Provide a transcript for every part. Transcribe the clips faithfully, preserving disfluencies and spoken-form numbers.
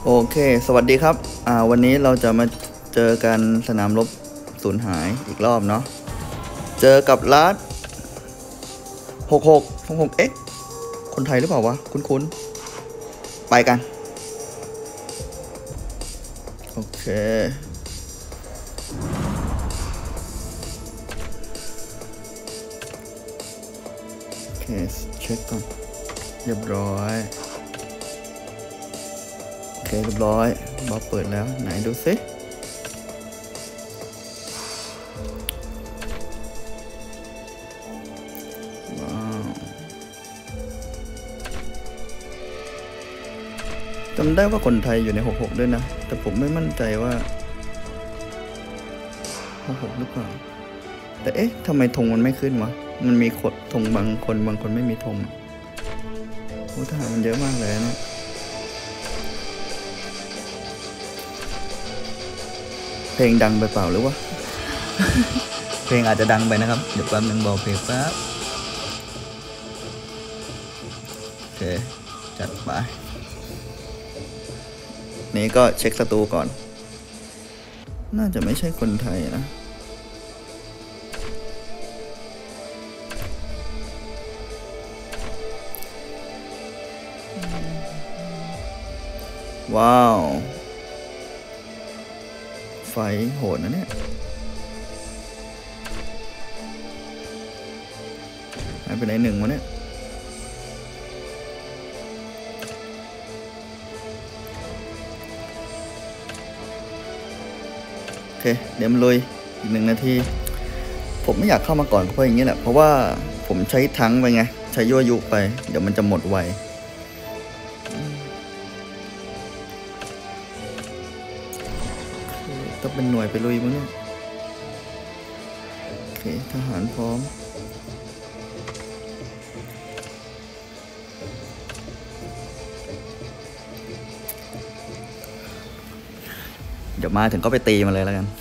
โอเคสวัสดีครับอ่าวันนี้เราจะมาเจอกันสนามรบสูญหายอีกรอบเนาะเจอกับลัดหกหกหกหกเอ๊ะคนไทยหรือเปล่าวะคุ้นๆไปกันโอเคโอเคเช็คก่อนเรียบร้อยโอเคเรียบร้อยบอสเปิดแล้วไหนดูซิจำได้ว่าคนไทยอยู่ในหกหกด้วยนะแต่ผมไม่มั่นใจว่าหกหกหรือเปล่าแต่เอ๊ะทำไมธงมันไม่ขึ้นวะมันมีขดธงบางคนบางคนไม่มีธงโอ้ทหารมันเยอะมากเลยนะเพลงดังไปเปล่าหรือวะ เพลงอาจจะดังไปนะครับเดี๋ยวแป๊บนึงบอกเพลงแป๊บโอเคจัดไปนี้ก็เช็คศัตรูก่อนน่าจะไม่ใช่คนไทยนะว้าวไฟโหดนะเนี่ยหายไปไหนหนึ่งวะเนี่ยโอเคเดี๋ยวมันลุยอีกหนึ่งนาทีผมไม่อยากเข้ามาก่อนเพราะอย่างนี้แหละเพราะว่าผมใช้ทั้งไปไงใช้ยั่วยุไปเดี๋ยวมันจะหมดไวต้องเป็นหน่วยไปลุยมั้งเนี่ยโอเคทหารพร้อมเดี๋ยวมาถึงก็ไปตีมาเลยแล้วกัน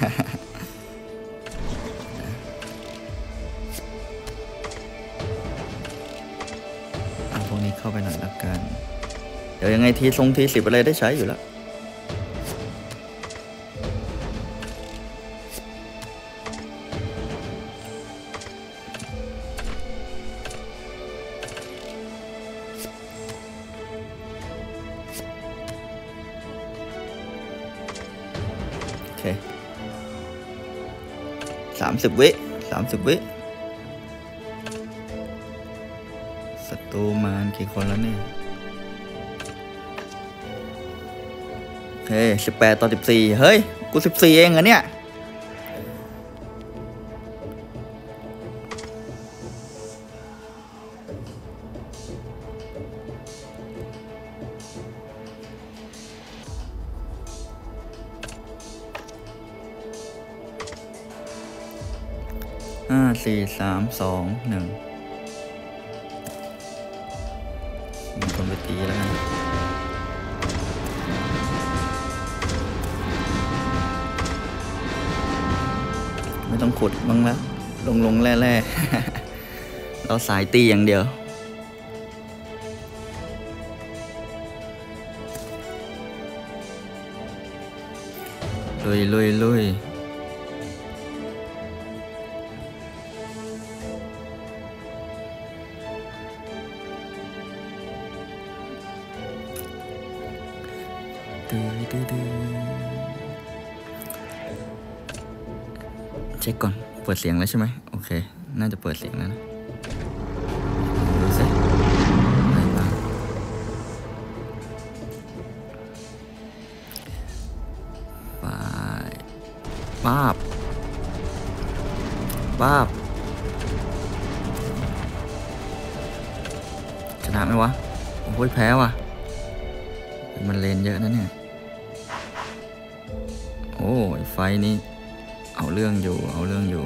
เอาพวกนี้เข้าไปหน่อยละกันเดี๋ยวยังไงทีทรงทีสิบอะไรได้ใช้อยู่แล้วโอเคสามสิบวิสามสิบวิศัตรูมากี่คนแล้วเนี่ยโอเคสิบแปดต่อสิบสี่เฮ้ยกูสิบสี่เองเหรอเนี่ยห้าสี่สามสองหนึ่งมีคนไปตีแล้วกันไม่ต้องขุดบ้างแล้วลงลงแร่แร่ เราสายตีอย่างเดียวลุยลุยลุยเช็คก่อนเปิดเสียงแล้วใช่ไหมโอเคน่าจะเปิดเสียงแล้วนะดูสิอะไรบ้างไปป้าบป้าบชนะไหมวะโอ้ยแพ้ว่ะมันเลนเยอะนะเนี่ยโอ้ยไฟนี้เอาเรื่องอยู่เอาเรื่องอยู่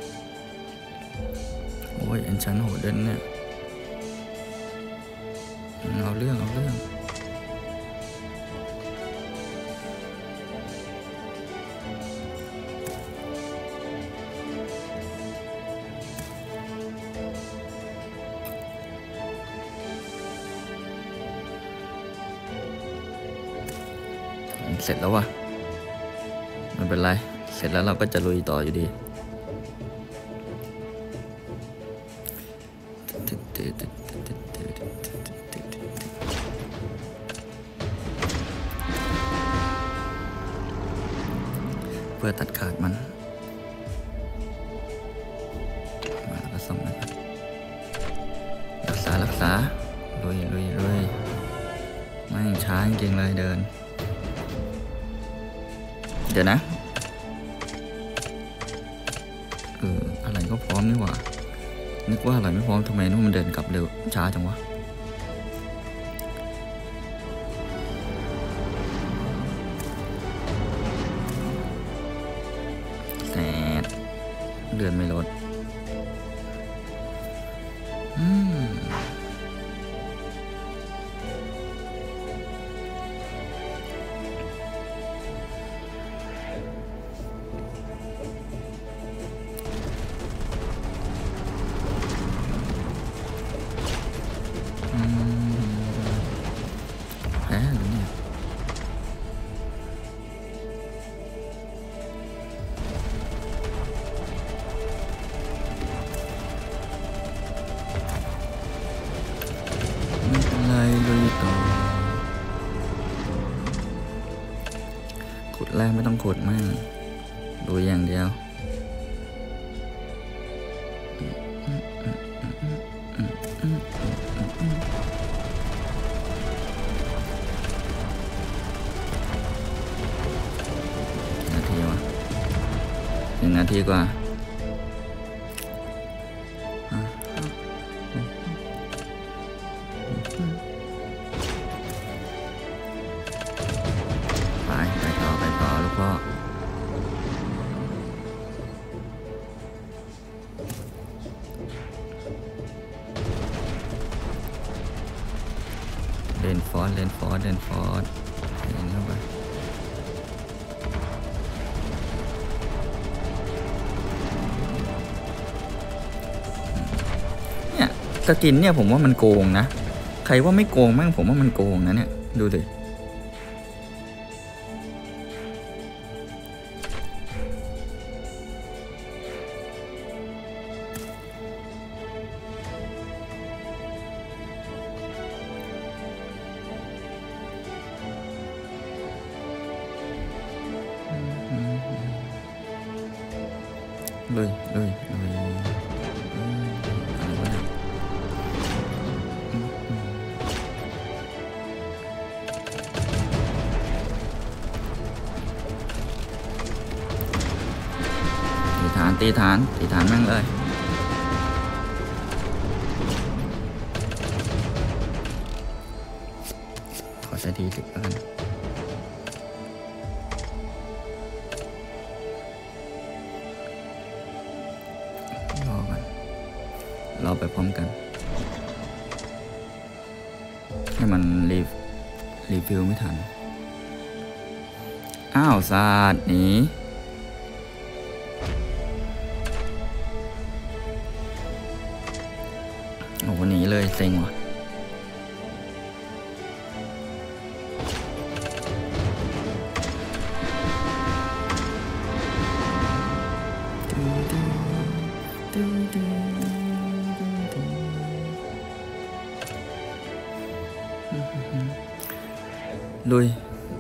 โอ้ยเอ็นชันโหดเด่นเนี่ยเอาเรื่องเอาเรื่องเสร็จแล้ววะไม่เป็นไรเสร็จแล้วเราก็จะลุยต่ออยู่ดีเพื่อตัดขาดมันมาแล้วก็ส่งไปรักษารักษาลุยลุยลุยไม่ช้าจริงๆเลยเดินเดี๋ยวนะเอออะไรก็พร้อมนี่หว่านึกว่าอะไรไม่พร้อมทำไมนู่นมันเดินกลับเร็วช้าจังวะแสดเลื่อนไม่ลดอืมแพ้หรือเนี่ยไม่เป็นไรลุยต่อขุดแรกไม่ต้องขุดมากดูอย่างเดียวนาทีวะหนึ่งนาทีกว่าไปไปต่อไปต่อลูกพ่อเล่นฟอร์ดเล่นฟอร์ดเล่นฟอร์ดเล่นเข้าไปเนี่ยสกินเนี่ยผมว่ามันโกงนะใครว่าไม่โกงมั่งผมว่ามันโกงนะเนี่ยดูดิเลยเลยเลยอะไรวะเนี่ยตีฐานตีฐานตีฐานแม่งเลยขอใช้ทีสิบแล้วกันเราไปพร้อมกันให้มันรีรีฟิลไม่ทันอ้าวศาสตร์หนีโอ้โหหนีเลยเซ็งว่ะลุย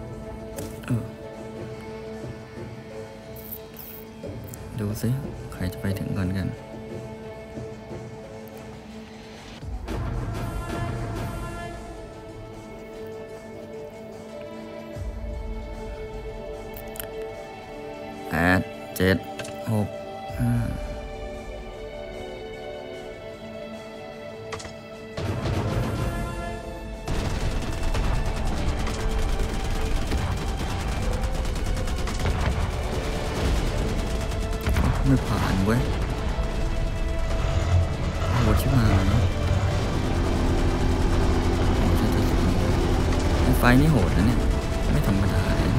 ดูสิใครจะไปถึงก่อนกันแปดเจ็ดหกห้าไม่ผ่านเว้ยโหดชิบหายไฟนี่โหดนะเนี่ยไม่ธรรมดาเลย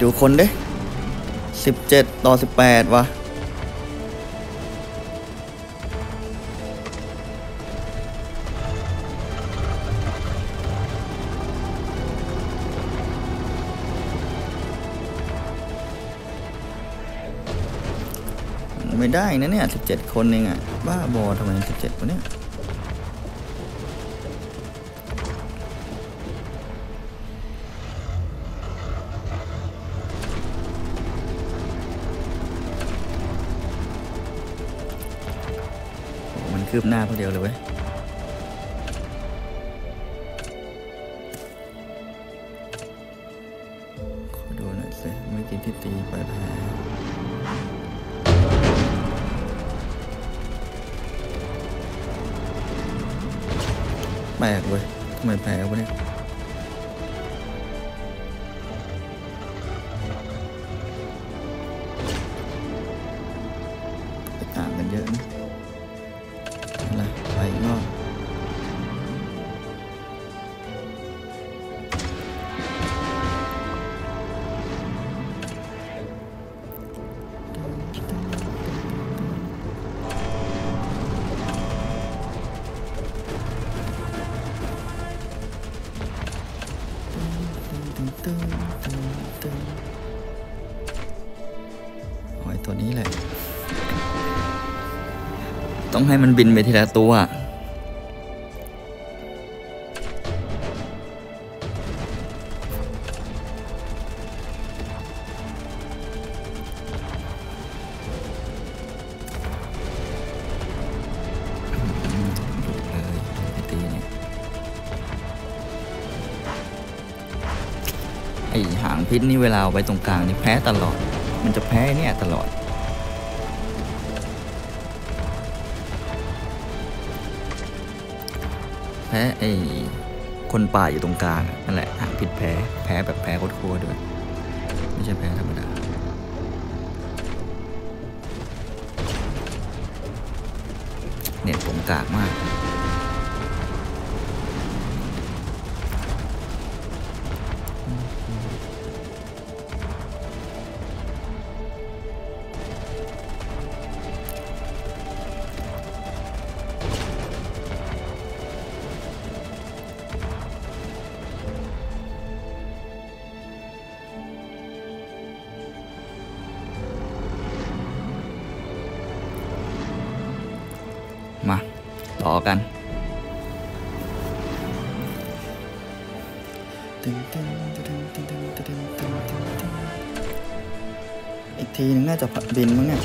ดูคนดิสิบเจ็ดต่อสิบแปดวะไม่ได้นะเนี่ยสิบเจ็ดคนเองอ่ะบ้าบอทำไมสิบเจ็ดวะเนี่ยมันคืบหน้าคนเดียวเลยเว้ยขอดูหน่อยสิไม่กินที่ตีไปแพ้แปลกเว้ยทำไมแพ้วะเนี่ยต่างกันเยอะนะอะไรไปอีกรอบหอยตัวนี้แหละต้องให้มันบินไปทีละตัวไอหางพิษนี่เวลาเอาไว้ตรงกลางนี่แพ้ตลอดมันจะแพ้เนี่ยตลอดแพ้ไอคนป่าอยู่ตรงกลางนั่นแหละหางพิษแพ้แพ้แบบแพ้โคตรๆด้วยไม่ใช่แพ้ธรรมดาเน็ตผมกากมากมาต่อกันอีกทีนึงน่าจะบินมั้งเนี่ย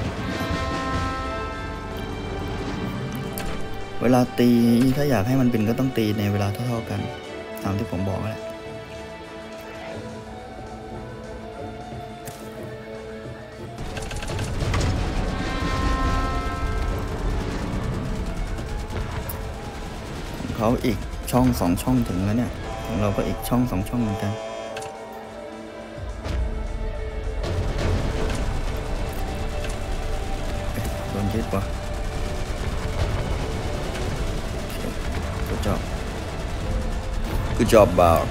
เวลาตีถ้าอยากให้มันบินก็ต้องตีในเวลาเท่าๆกันตามที่ผมบอกแหละเขาอีกช่องสองช่องถึงแล้วเนี่ยของเราก็อีกช่องสองช่องเหมือนกันโดนยึดวะกูจอบกูจอบบ่าว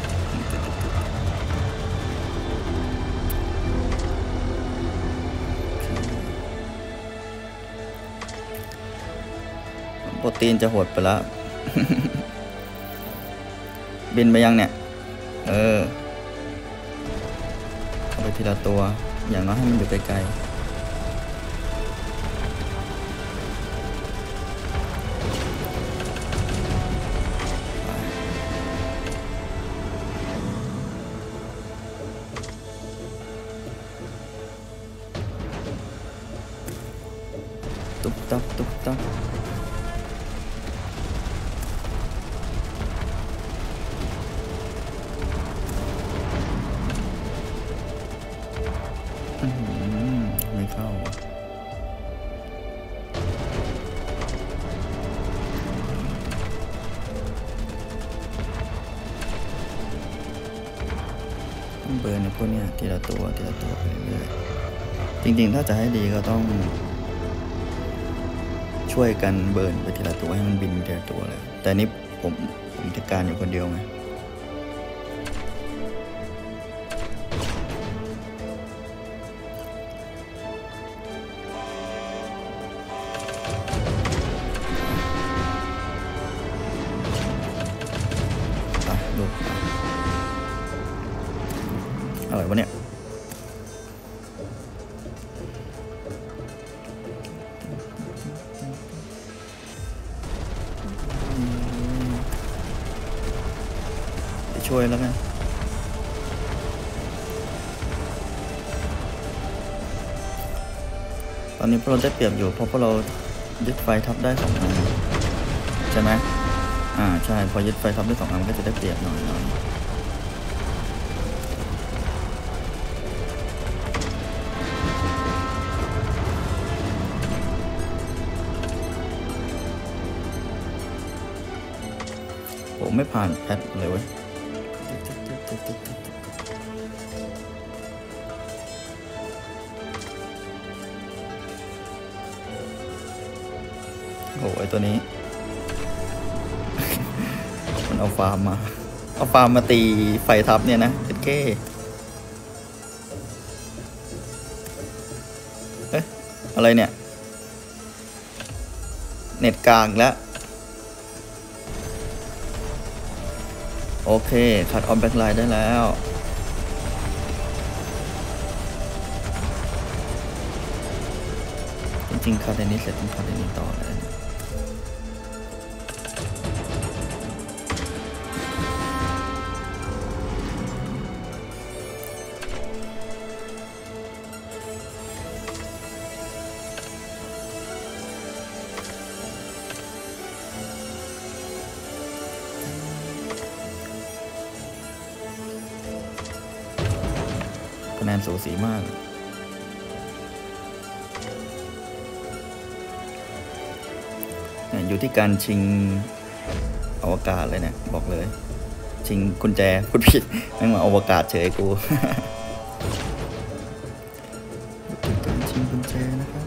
โปรตีนจะหดไปแล้วบินไปยังเนี่ยเออเอาไปทีละตัวอย่างน้อยให้มันอยู่ไกลๆตุ๊บตับตุ๊บตับไม่เข้าต้องเบิร์นในพวกนี้ทีละตัวทีละตัวไปเรื่อยๆจริงๆถ้าจะให้ดีก็ต้องช่วยกันเบิร์นไปทีละตัวให้มันบินทีละตัวเลยแต่นี้ผมผมจัดการอยู่คนเดียวไงช่วยแล้วไงตอนนี้พวกเราได้เปรียบอยู่เพราะพวกเรายึดไฟทับได้สองอันใช่ไหมอ่าใช่พอยึดไฟทับได้สองอันก็จะได้เปรียบหน่อยหน่อยผมไม่ผ่านแพทเลยเว้ยโอ้ยตัวนี้ มันเอาฟาร์มมาเอาฟาร์มมาตีไฟทับเนี่ยนะเอ็ดเคเอ๊ะอะไรเนี่ยเน็ตกลางแล้วโอเคคัดออฟแบ็คไลน์ได้แล้วจริงๆคัดในนี้เสร็จต้องคัดในนี้ต่อเลยคะแนนสูสีมากเนี่ยอยู่ที่การชิงอวกาศเลยเนี่ยบอกเลยชิงกุญแจพูดผิดแม่งมาอวกาศเฉยกู การชิงกุญแจนะครับ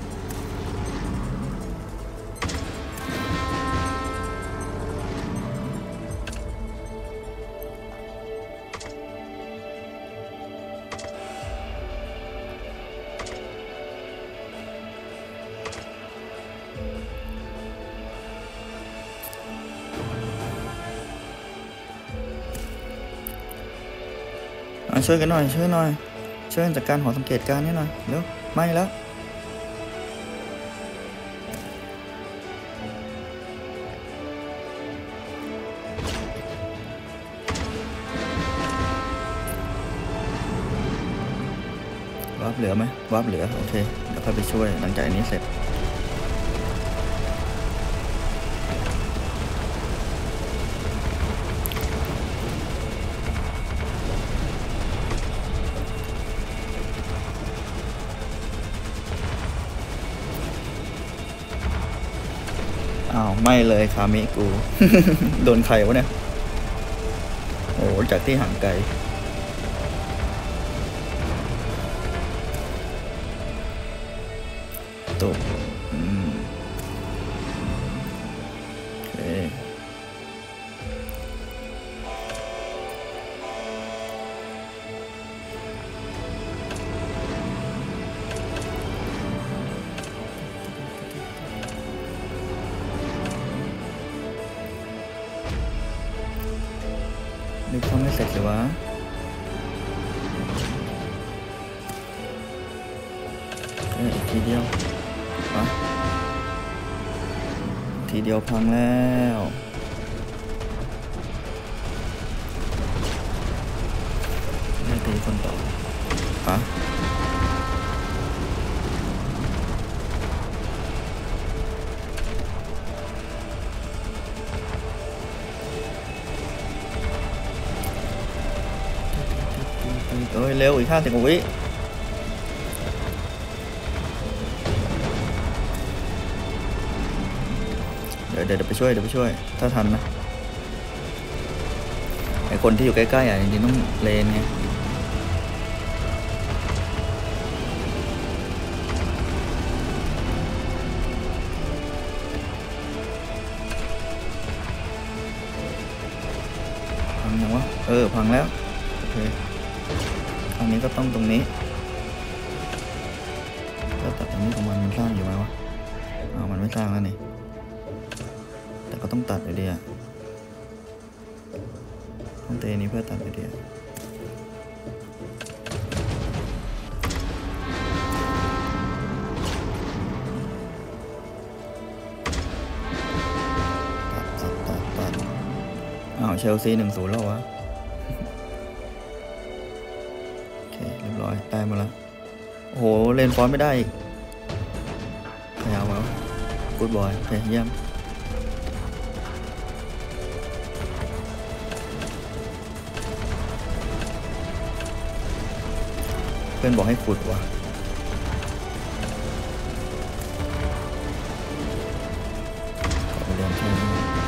ช่วยกันหน่อยช่วยหน่อยช่วยจัดการหอสังเกตการณ์ให้หน่อยเร็วไม่แล้ววาร์ปเหลือไหมวาร์ปเหลือโอเคเดี๋ยวค่อยไปช่วยหลังจากนี้เสร็จอ้าวไม่เลยคาเมกู โดนใครวะเนี่ยโอ้จากที่ห่างไกลตกอืมโอเคนึกเขาไม่เสร็จเลยวะเอ้ยทีเดียวอ่ะทีเดียวพังแล้วได้ตีคนต่ออ่ะเอ้ยเร็วอีกห้าสิบวิเดี๋ยวเดี๋ยวไปช่วยเดี๋ยวไปช่วยถ้าทันนะไอคนที่อยู่ใกล้ๆอ่ะจริงๆต้องเลนไงพังยังวะเออพังแล้วโอเคคราวนี้ก็ต้องตรงนี้ก็ตัดตรงนี้ของมันมันสร้างอยู่ไหมวะอ้าวมันไม่สร้างแล้วนี่แต่ก็ต้องตัดอยู่ดีอ่ะต้องเตะนี้เพื่อตัดอยู่ดีตัดตัดตัดตัดอ้าวเชลซีหนึ่งศูนย์แล้ววะได้มาแล้วโอ้โหเลนฟอนไม่ได้อีกพยายามแล้วกูดบอยโอเคเยี่ยมเพื่อนบอกให้ขุดว่ะไปเรียนแค่นี้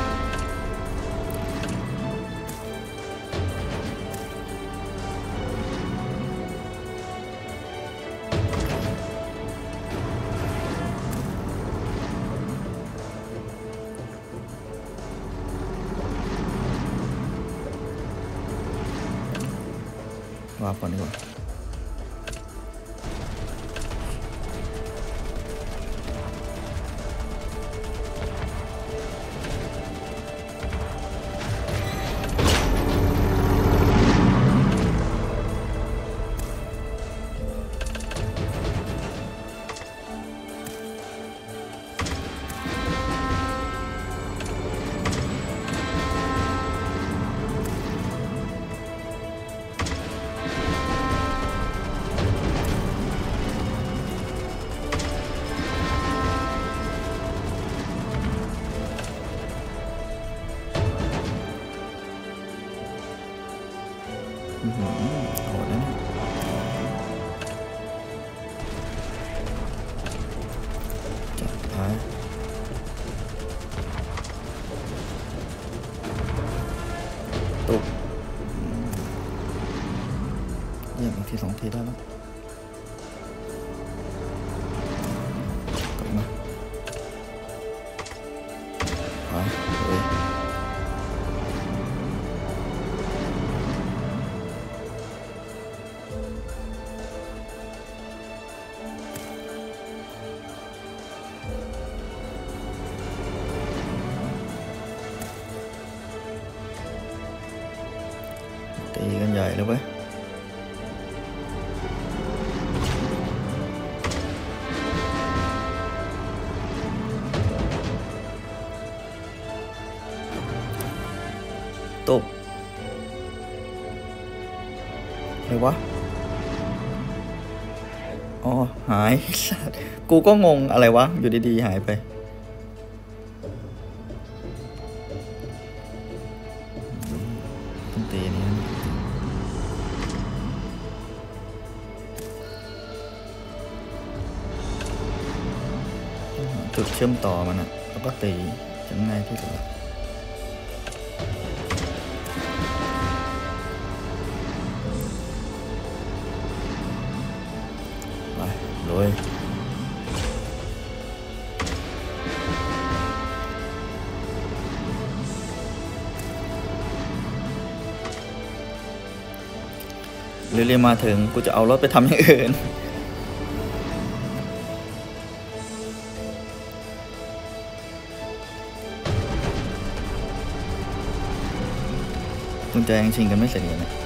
วาร์ปก่อนดีกว่าโหดนะเนี่ยจัดไปตุกเยี่ยมอีกทีสองทีได้แล้วกลับมาไปเลยตีกันใหญ่เลยเว้ยตบอะไรวะอ๋อหายสัตว์กูก็งงอะไรวะอยู่ดีๆหายไปต้องตีนี้จุดเชื่อมต่อมันอะแล้วก็ตีจะง่ายที่สุดไปเลยเรียกมาถึงกูจะเอารถไปทำอย่างอื่นกุญแจยังชิงกันไม่เสร็จเลยนะ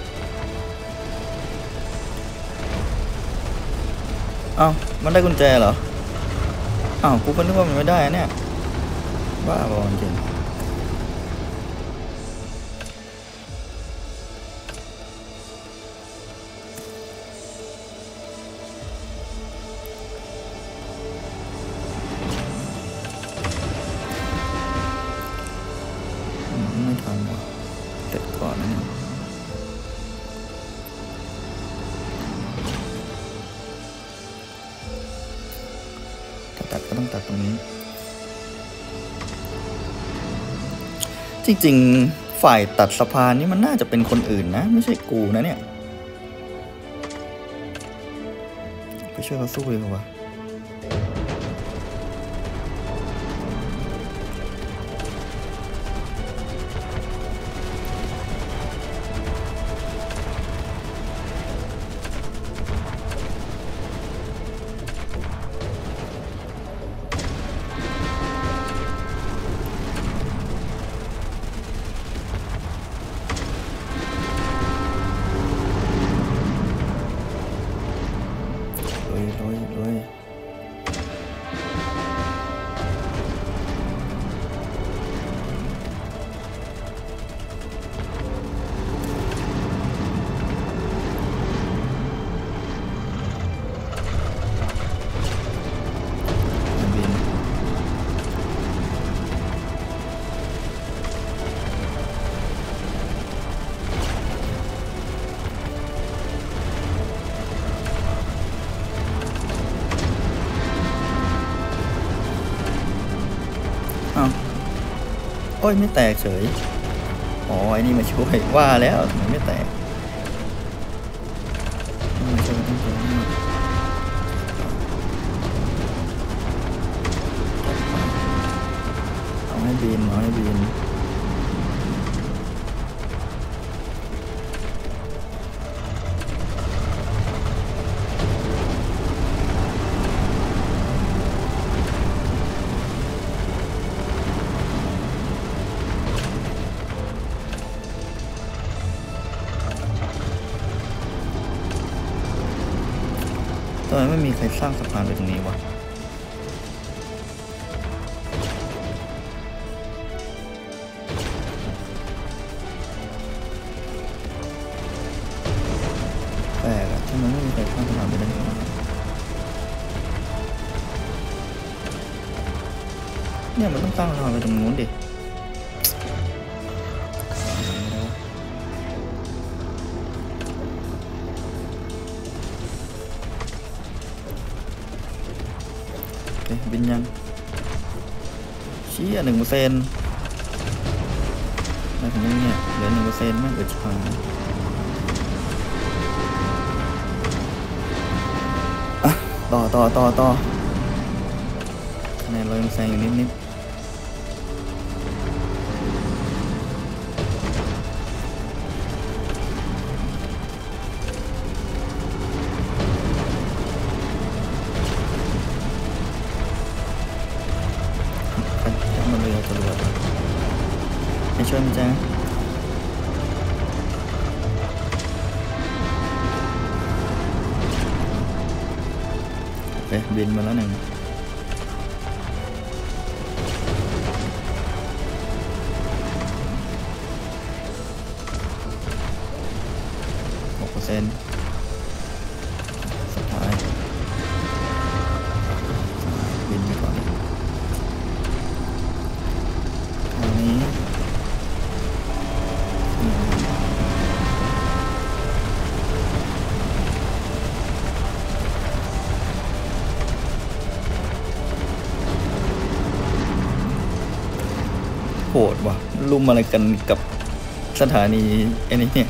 อ้าวมันได้กุญแจเหรออ้าวกูก็นึกว่ามันไม่ได้เนี่ยบ้าบอลจริงไม่ทันว่ะเสร็จก่อนนะเนี่ยถ้าตัดก็ต้องตัดตรงนี้จริงๆฝ่ายตัดสะพานนี่มันน่าจะเป็นคนอื่นนะไม่ใช่กูนะเนี่ยไปช่วยเขาสู้เลยเหรอวะลุยลุยลุยโอ้ยไม่แตกเฉยอ๋อไอ้นี่มาช่วยว่าแล้วทำไมไม่แตกมาช่วยตั้งตัวนี่เอาให้บินเอาให้บินทำไมไม่มีใครสร้างสะพานไปตรงนี้วะแปลกอะทำไมไม่มีใครสร้างสะพานไปตรงนี้เนี่ยมันต้องสร้างสะพานไปตรงนู้นดิบินยังชี้อ่ะหนึ่งเปอร์เซ็นต์อะไรของมึงเนี่ยเหลือหนึ่งเปอร์เซ็นต์ไม่เกิดชิบหายอ่ะต่อต่อต่อต่อคะแนนเรายังแซงอยู่นิดนิดมันเลยจะรวดไม่ช่วยมั้ยจ๊ะโอเคบินมาแล้วหนึ่งหกเปอร์เซ็นต์สุดท้ายบินไปก่อนคราวนี้โหดว่ะลุมอะไรกันกับสถานีไอ้นี่เนี่ย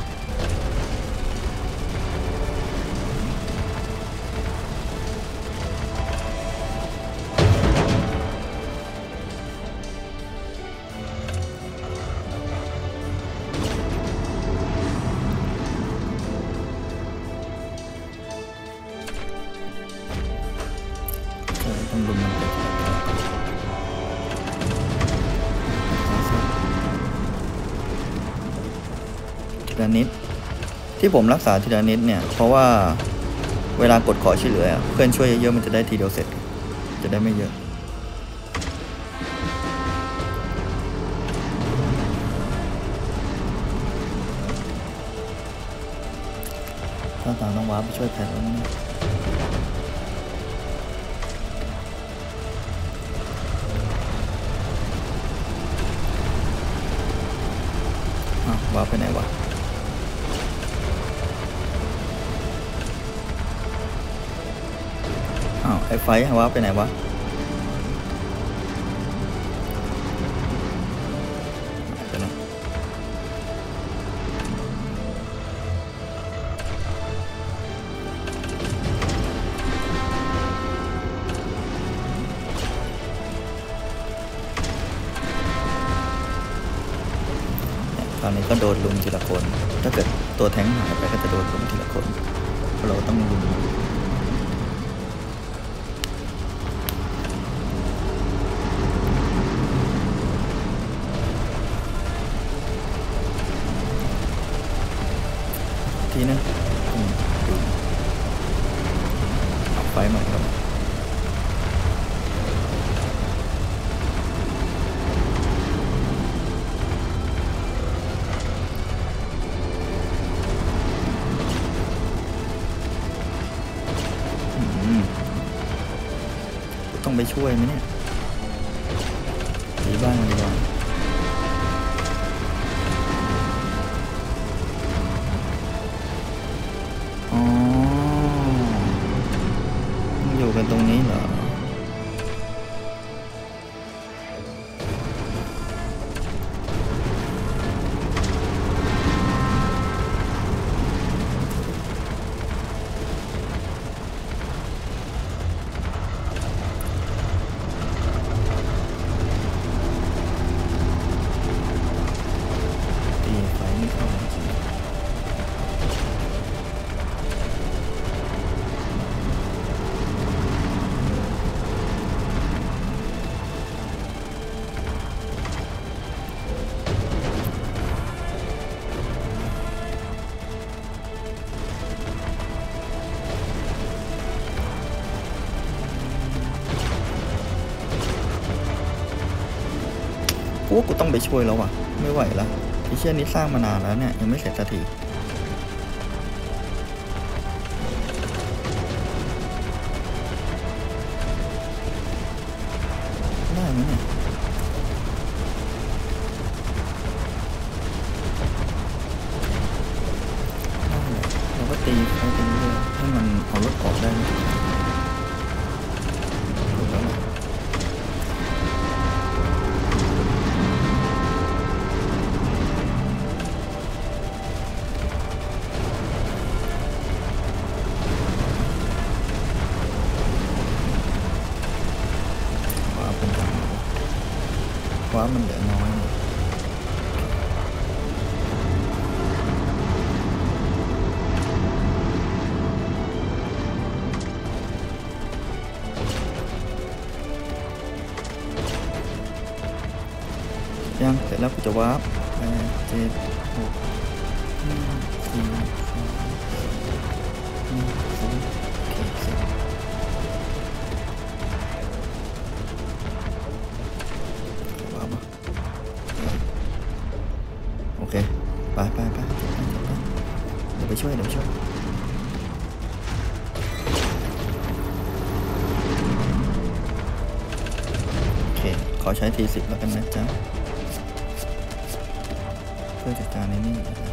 ต้องลุมมันไปทีละนิดที่ผมรักษาทีละนิดเนี่ยเพราะว่าเวลากดขอช่วยเหลือเพื่อนช่วยเยอะๆมันจะได้ทีเดียวเสร็จจะได้ไม่เยอะถ้าต่างต้องว้าไปช่วยแพทแล้วนี่อ้าวว้าไปไหนวะอ้าวไอ้ไฟว้าไปไหนวะไปไหนคราวนี้ก็โดนลุมทีละคนถ้าเกิดตัวแท้งหายไปก็จะโดนลุมทีละคนเพราะเราต้องลุมทีนึงเอาไฟใหม่ครับต้องไปช่วยไหมเนี่ยดีบ้างดีกว่าอ๋ออยู่กันตรงนี้เหรอกูว่ากูต้องไปช่วยแล้วว่ะไม่ไหวแล้วไอ้เชี่ยนี้สร้างมานานแล้วเนี่ยยังไม่เสร็จสักทีได้ไหมเนี่ยเราก็ตีไปตีเรื่อยให้มันเอารถออกได้ถูกแล้วนะว้าเป็นทางว้ามันเหลือน้อยยังเสร็จแล้วกูจะวาร์ปแปดเจ็ดหกห้าสี่สามสองหนึ่งศูนย์โอเคเสร็จวาร์ปมาโอเคไปไปไปเดี๋ยวไปช่วยเดี๋ยวไปช่วยโอเคขอใช้ทีสิบแล้วกันนะจ๊ะเพื่อจัดการในนี่นะครับ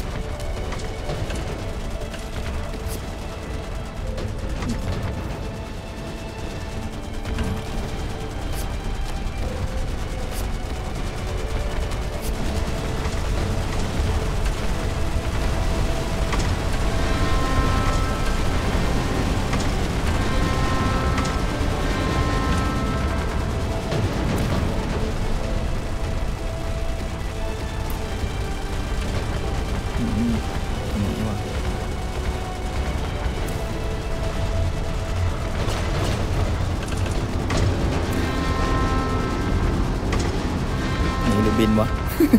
บินวะ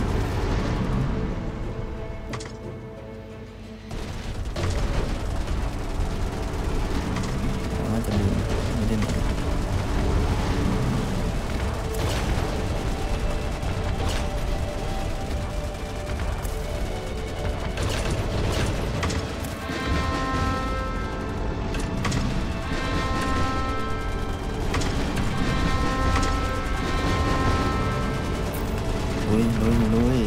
น่าจะบินไม่ได้หนีลุยลุยลุย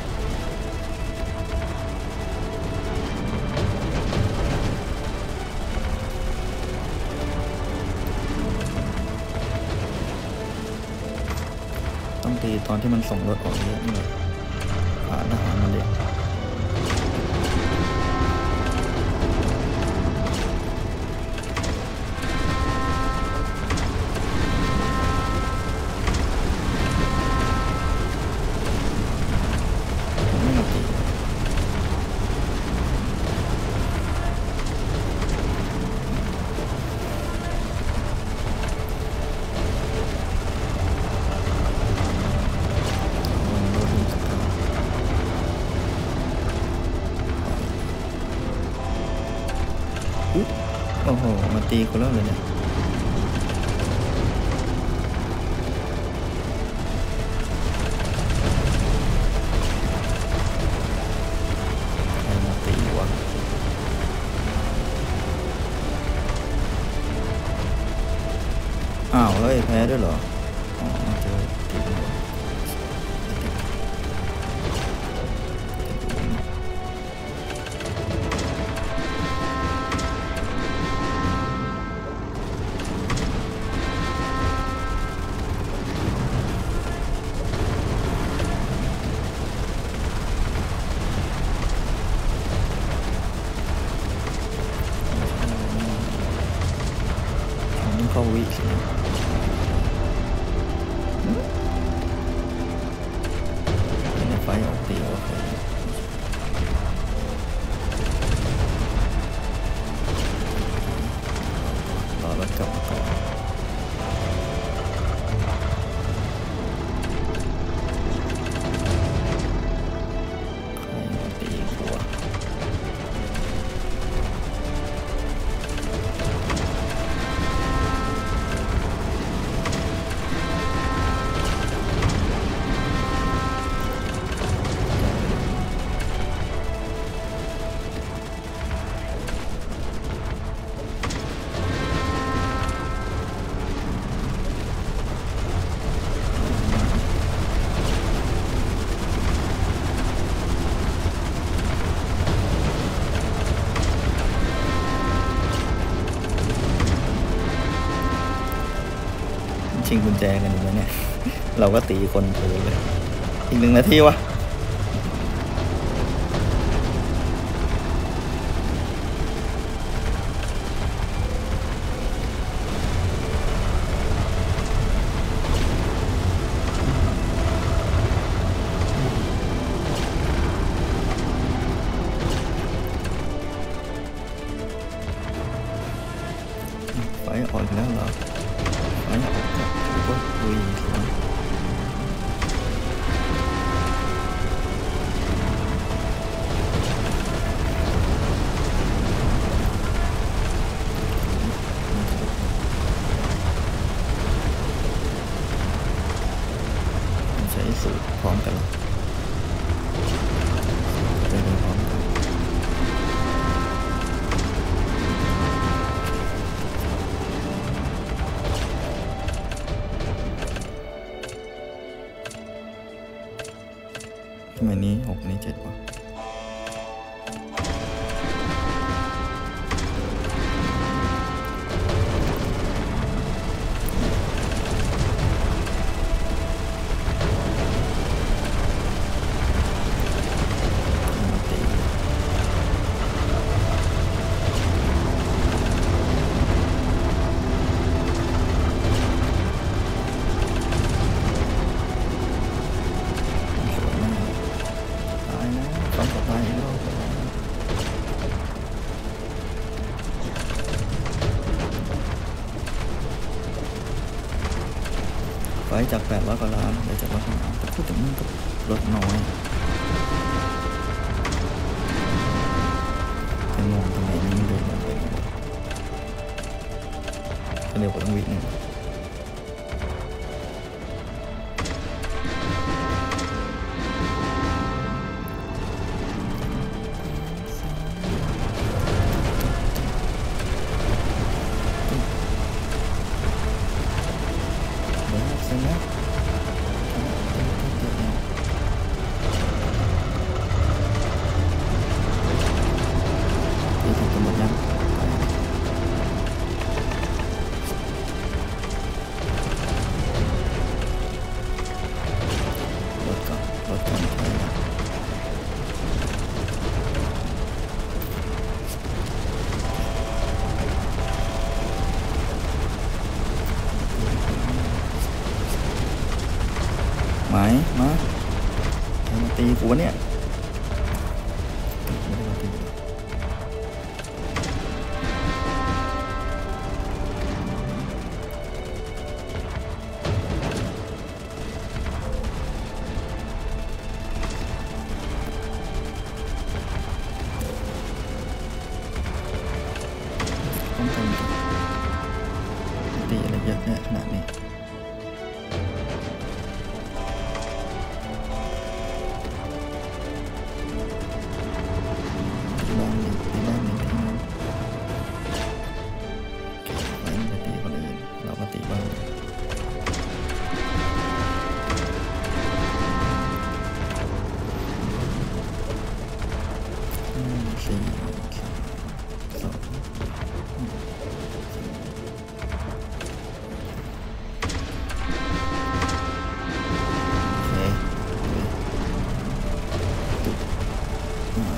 ต้องตีตอนที่มันส่งรถออกเยอะนี่ผ่านทหารมาเลยโอ้โหมาตีกูแล้วเลยเนี่ยใครมาตีวะอ้าวแล้วแพ้ด้วยเหรออ๋อเจอตีหัวเข้าวิสิกุญแจกันอยู่แล้วเนี่ย เราก็ตีคนเพลินเลย อีกหนึ่งนาทีวะไฟออกแล้วเหรอไฟออกก็คุยสวยใช้สูตรพร้อมกันไปเลยพร้อมกันทำไมนี้หกนี้เจ็ดวะต้องต่อไปอีกรอบไฟจากแปดร้อยกว่าล้านเลยจากร้อยกว่าล้านแต่พูดถึงมันก็ลดน้อยแต่งงทำไมนี่ไม่เดินลงไปเลยก็เร็วกว่าตั้งวิหนึ่งใช่ไหมตีถูกกันหมดยังรถก่อนรถก่อนไปนะหมายมามาตีกูวะเนี่ยไม่ได้มาตีต้องทำตีอะไรเยอะแยะขนาดนี้บ้างหนึ่งตีบ้างหนึ่งทีนึงไว้มันจะตีคนอื่นเราก็ตีบ้างห้าสี่สองโอเคตุ๊บอ่า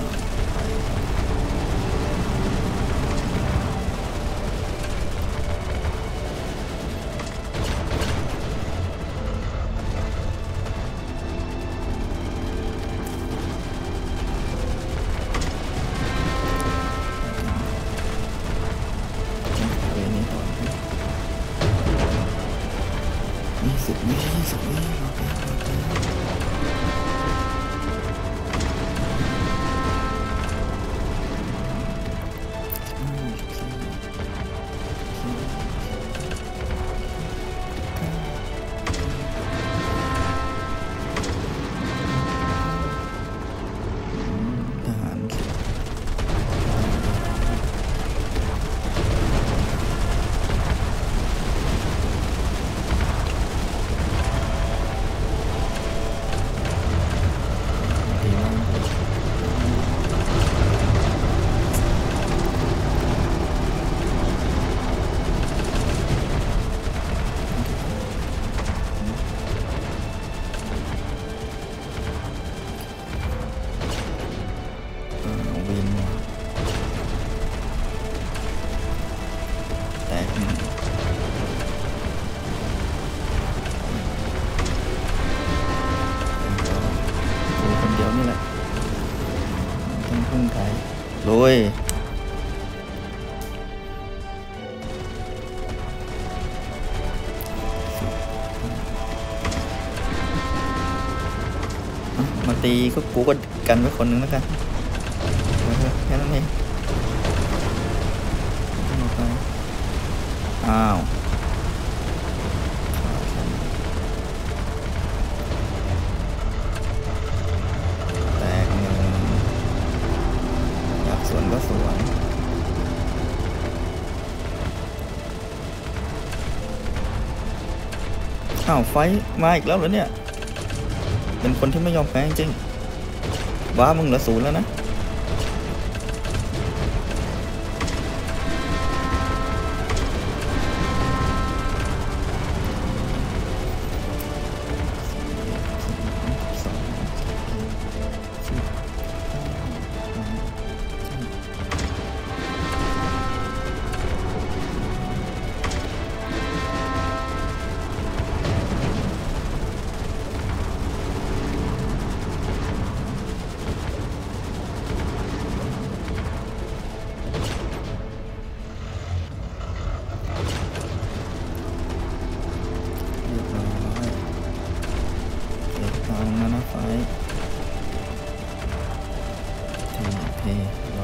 ยี่สิบวิยี่สิบวิรอแป๊บรอแป๊บห้าสี่ทหารนี่แหละต้องพึ่งใครลุยมาตีก็กูก็กันไว้คนนึงแล้วกันแค่นั้นเองอ้าวแตกหนึ่งอยากสวนก็สวนอ้าวไฟมาอีกแล้วเหรอเนี่ยเป็นคนที่ไม่ยอมแพ้จริงว้ามึงเหลือศูนย์แล้วนะไฟเทรอ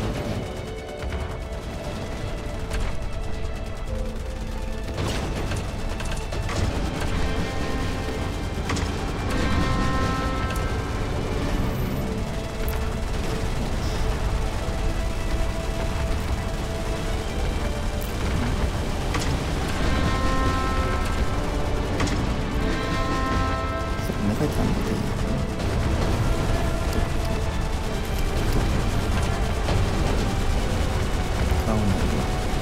ไม่ค่อยทันเลยเข้าหน่อย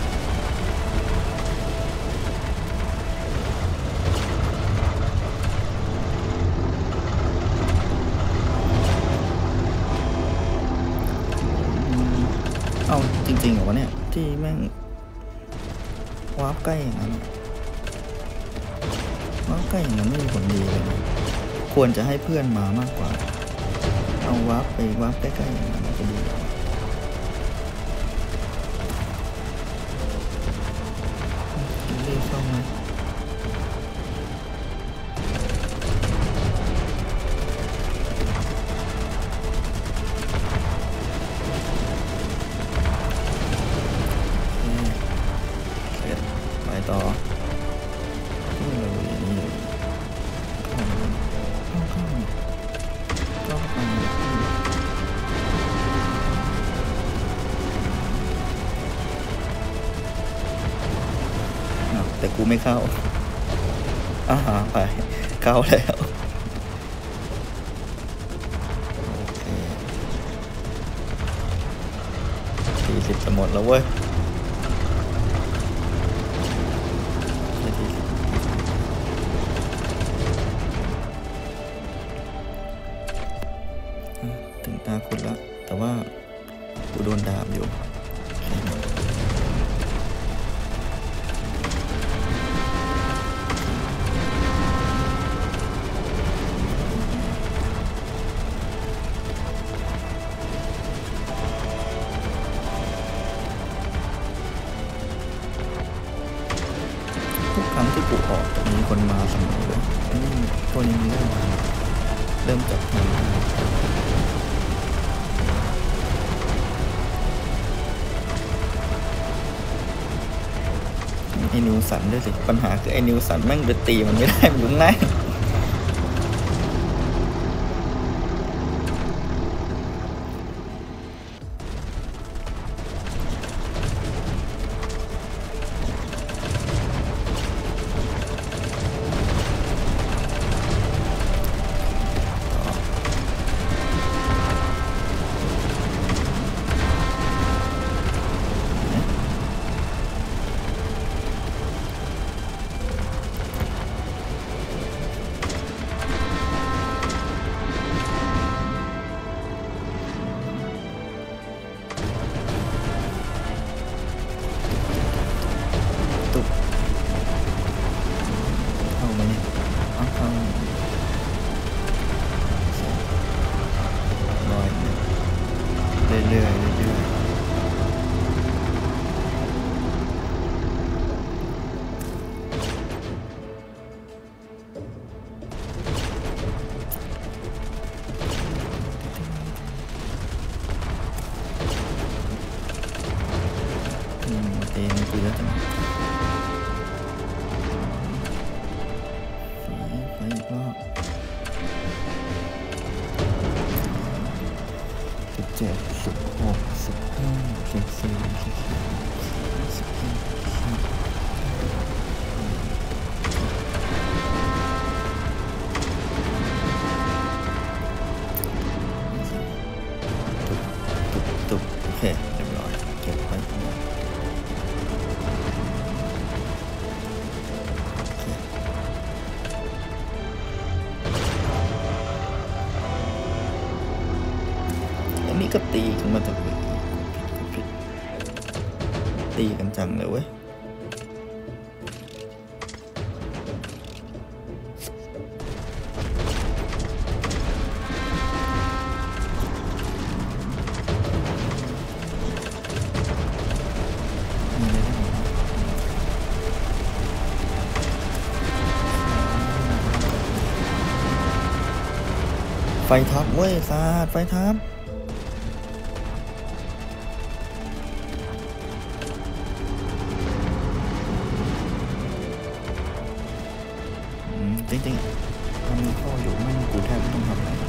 เอาจริงๆเหรอวะเนี่ยที่แม่งวาร์ปใกล้อย่างนั้นวาร์ปใกล้อย่างนั้นไม่มีผลดีเลยนะควรจะให้เพื่อนมามากกว่าเอาวาร์ปไปวาร์ปใกล้ๆอย่างนั้นจะดีรีบเข้ามาเสร็จไปต่อแต่กูไม่เข้าอาหาไปเข้าแล้วโอเคสี่สิบจะหมดแล้วเว้ยถึงตาคุณแล้วแต่ว่ากูโดนดาบอยู่ทุกครั้งที่กูออกมีคนมาเสมอเลยตัวนี้เริ่มเริ่มจับทางไอ้นิวสันด้วยสิปัญหาคือไอ้นิวสันแม่งไปตีมันไม่ได้มันอยู่ไหนรอบสิบเจ็ดสิบหกสิบห้าสิบสี่สิบห้าสิบหกตุบโอเคเรียบร้อยเก็บไว้ข้างหลังอันนี้ก็ตีกันมาจากผิดผิดตีกันจังเลยเว้ยไฟทับเว้ยซาดไฟทับจริงๆมันมีข้ออยู่ไม่กูแทบไม่ต้องทำอะไร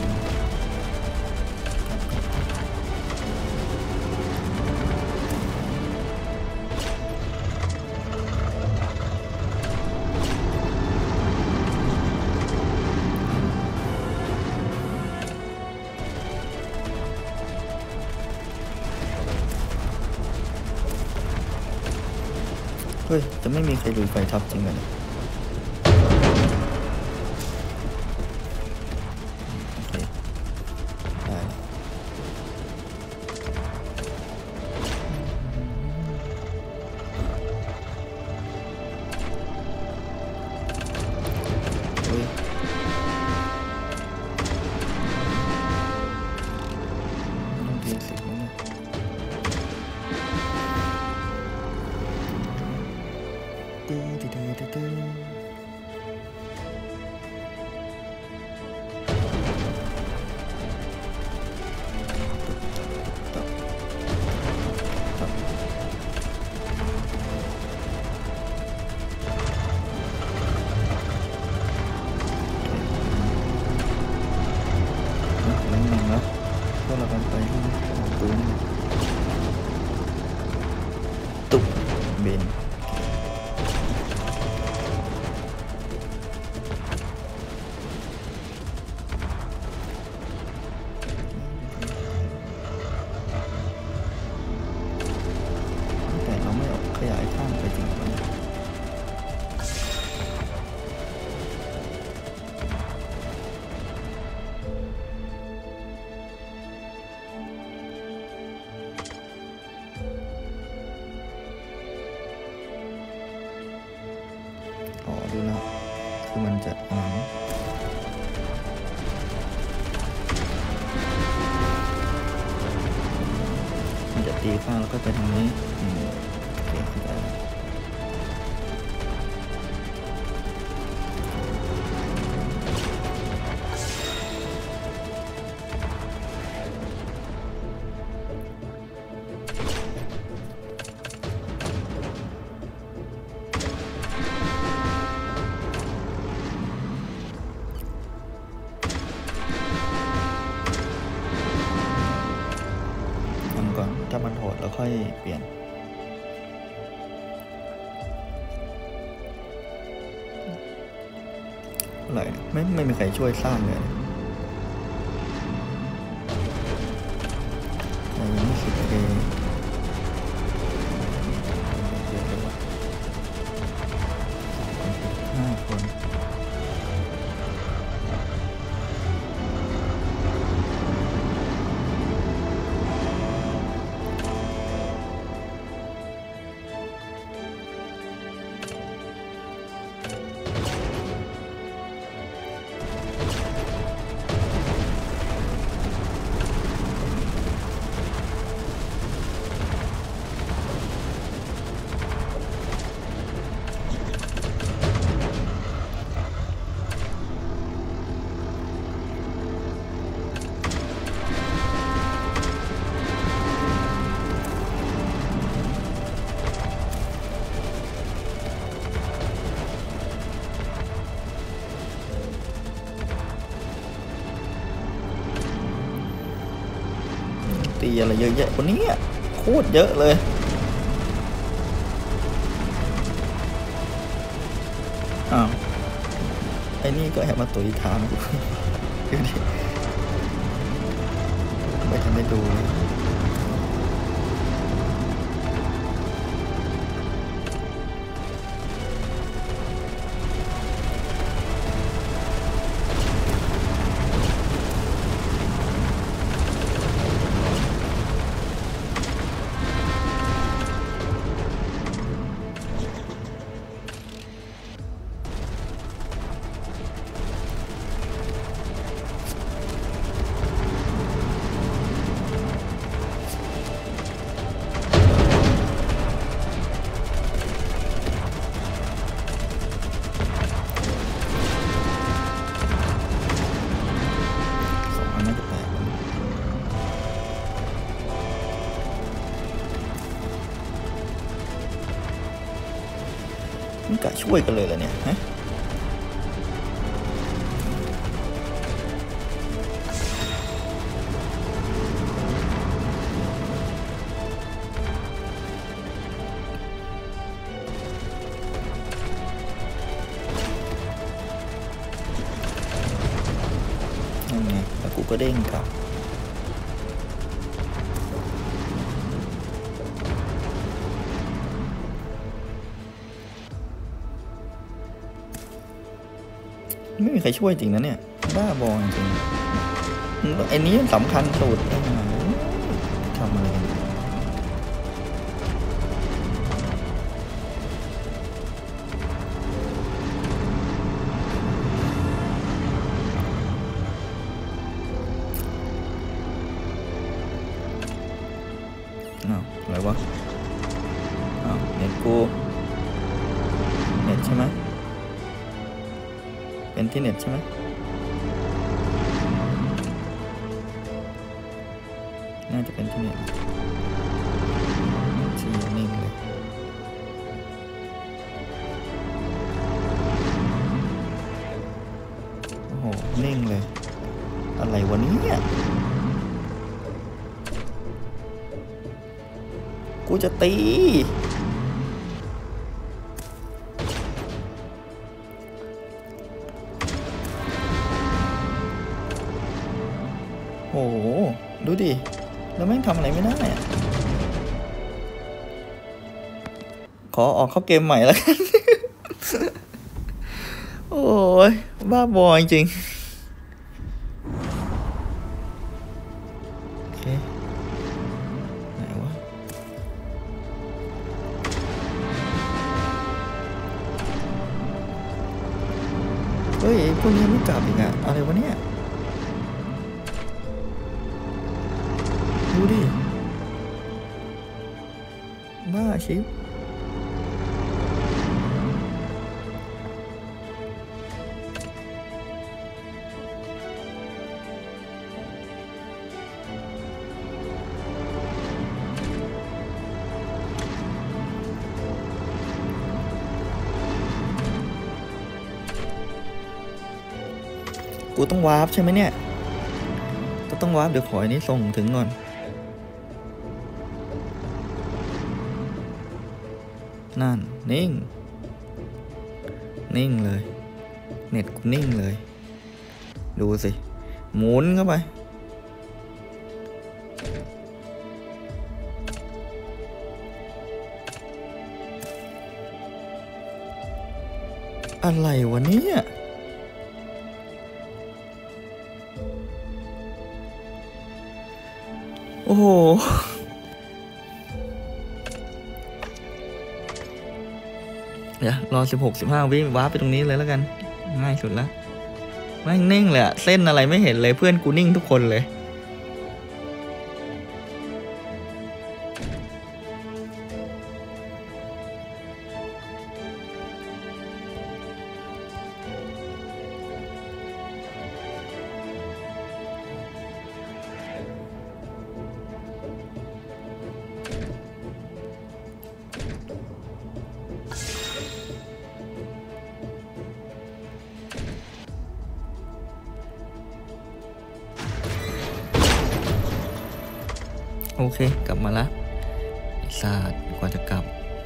เฮ้ยจะไม่มีใครลุยไฟทับจริงเลยเรากันไปที่ปืนตุบเบนแต่เราไม่ออกขยายข้างไปจริงๆอ๋อดูแล้วคือมันจะอ่านมันจะตีข้างแล้วก็ไปทางนี้อืมโอเคเข้าใจแล้วก่อนถ้ามันโหดแล้วค่อยเปลี่ยนอะไรไม่ไม่มีใครช่วยสร้างเลยยังไม่คิดเลยเยอะเลยว่าห้าคนตีอะไรเยอะแยะคนนี้โคตรเยอะเลยอ้าวไอ้นี่ก็แอบมาตุยทางดูดิไม่ทันได้ดูเลยมันกะช่วยกันเลยเหรอเนี่ยฮะนั่นไงแล้วกูก็เด้งกลับไม่มีใครช่วยจริงนะเนี่ยบ้าบอจริงไอ้นี้สำคัญสุดทำอะไรอ้าวอะไรวะอ้าวเน็ตกูเน็ตใช่ไหมเป็นที่เน็ตใช่ไหมน่าจะเป็นที่เน็ตชี้นิ่งเลยโอ้โหนิ่งเลยอะไรวะเนี่ยกูจะตีโอ้โหดูดิแล้วแม่งทำอะไรไม่ได้อะขอออกเข้าเกมใหม่แล้วกัน โอ้ยบ้าบอจริงโอเคไหนวะเฮ้ยพวกนี้ไม่กลับอีกอะอะไรวะเนี่ยดูดิบ้าชิปกูต้องวาร์ปใช่ไหมเนี่ยก็ต้องวาร์ปเดี๋ยวขออันนี้ส่งถึงก่อนนั่นนิ่งนิ่งเลยเน็ตกูนิ่งเลยดูสิหมุนเข้าไปอะไรวะเนี่ยโอ้โหเดี๋ยวรอสิบหก สิบห้าวิวาร์ปไปตรงนี้เลยแล้วกันง่ายสุดละแม่งนิ่งเลยอะเส้นอะไรไม่เห็นเลยเพื่อนกูนิ่งทุกคนเลยโอเคกลับมาละไอ้ศาสตร์กว่าจะกลับ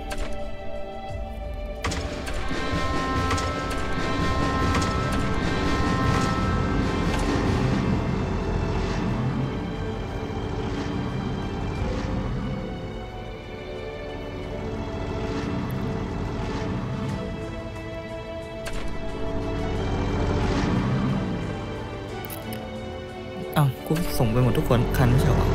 อ้าวกูส่งไปหมดทุกคนคันไม่ใช่หรอ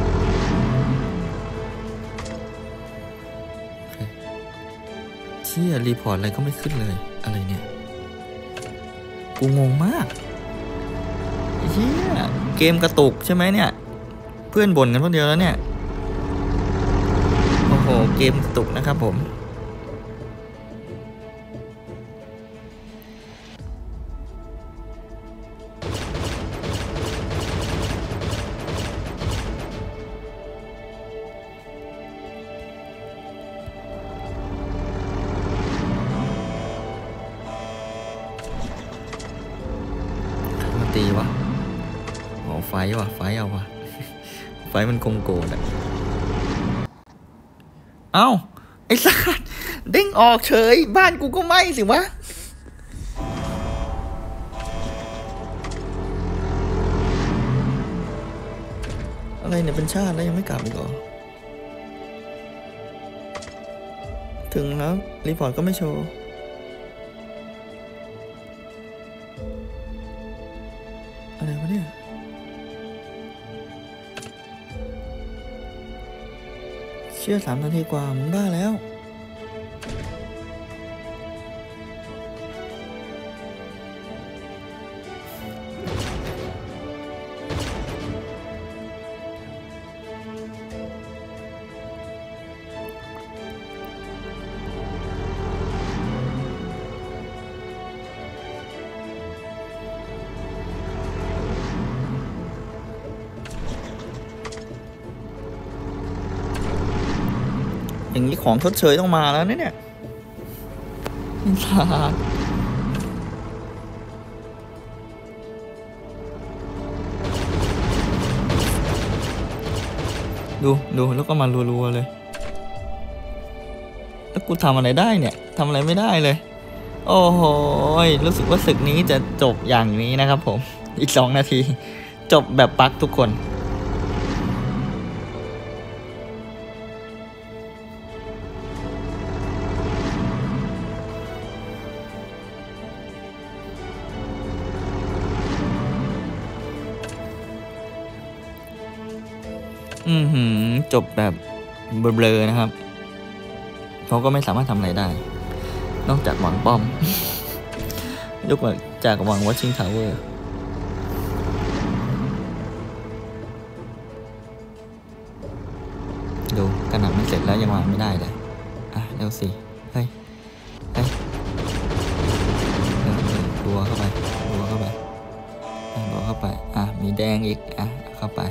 เชี่ยรีพอร์ตอะไรก็ไม่ขึ้นเลยอะไรเนี่ยกูงงมากเชี่ยเกมกระตุกใช่ไหมเนี่ยเพื่อนบ่นกันพวกเดียวแล้วเนี่ยโอ้โหเกมกระตุกนะครับผมตีวะโอ้ไฟวะไฟเอาวะไฟมันคงโกรธอะเอ้าไอ้สัสเด้งออกเฉยบ้านกูก็ไหม้สิวะอะไรเนี่ยเป็นชาติแล้วยังไม่กลับอีกเหรอถึงแล้วรีพอร์ตก็ไม่โชว์อะไรวะเนี่ยเชื่อสามนาทีกว่ามึงบ้าแล้วอย่างนี้ของทดเชยต้องมาแล้วเนี่ยนี่สาดดูดูแล้วก็มารัวๆเลยแล้วกูทำอะไรได้เนี่ยทำอะไรไม่ได้เลยโอ้โหรู้สึกว่าศึกนี้จะจบอย่างนี้นะครับผมอีกสองนาทีจบแบบปักทุกคนอืมหืมจบแบบเบลอๆนะครับเขาก็ไม่สามารถทำอะไรได้นอกจากหวังป้อม ยกเว้นจากหวังวัชชิงทาวเวอร์ดูกระหน่ำมันเสร็จแล้วยังวางไม่ได้เลยอ่ะเร็วสิเฮ้ยเฮ้ยเออเออดัวเข้าไปดัวเข้าไปดัวเข้าไปอ่ะมีแดงอีกอ่ะเข้าไป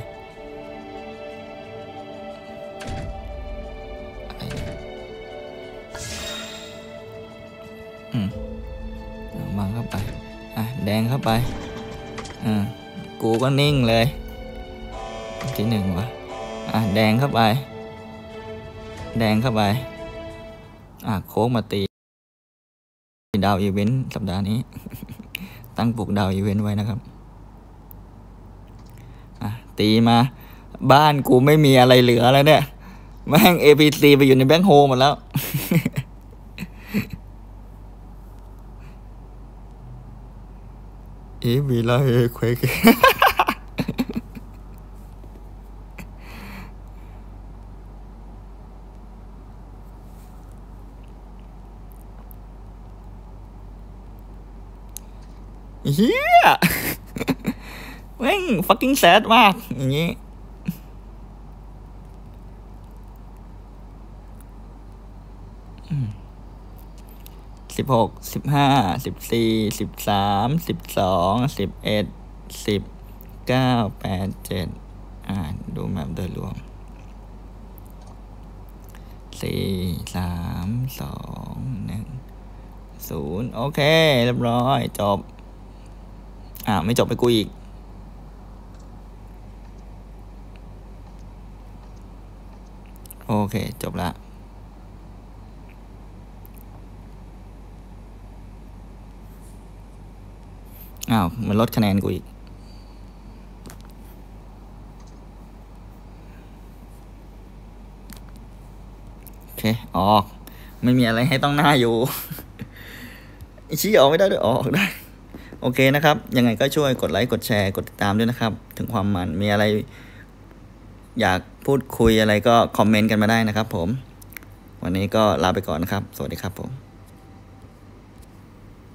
อืมวางเข้าไปอ่ะแดงเข้าไปอ่ากูก็นิ่งเลยที่หนึ่งวะอ่ะแดงเข้าไปแดงเข้าไปอ่ะโค้งมาตีดาวอีเวนต์สัปดาห์นี้ ตั้งปลุกดาวอีเวนต์ไว้นะครับอ่ะตีมาบ้านกูไม่มีอะไรเหลือแล้วเนี่ยแม่ง เอ พี ซี ไปอยู่ในแบงค์โฮหมดแล้ว อีวีลาเฮเควกเฮียแม่ง fucking sad มากอย่างนี้สิบหกสิบห้าสิบสี่สิบสามสิบสองสิบเอ็ดสิบเก้าแปดเจ็ดอ่าดูแมปโดยรวมสี่สามสองหนึ่งศูนย์โอเคเรียบร้อยจบอ่าไม่จบไปกูอีกเคจบละอ้าวมันลดคะแนนกูอีกโอเคออกไม่มีอะไรให้ต้องหน้าอยู่ ชี้ออกไม่ได้ด้วยออกได้โอเคนะครับยังไงก็ช่วยกดไลค์กดแชร์กดติดตามด้วยนะครับถึงความมันมีอะไรอยากพูดคุยอะไรก็คอมเมนต์กันมาได้นะครับผมวันนี้ก็ลาไปก่อนนะครับสวัสดีครับผม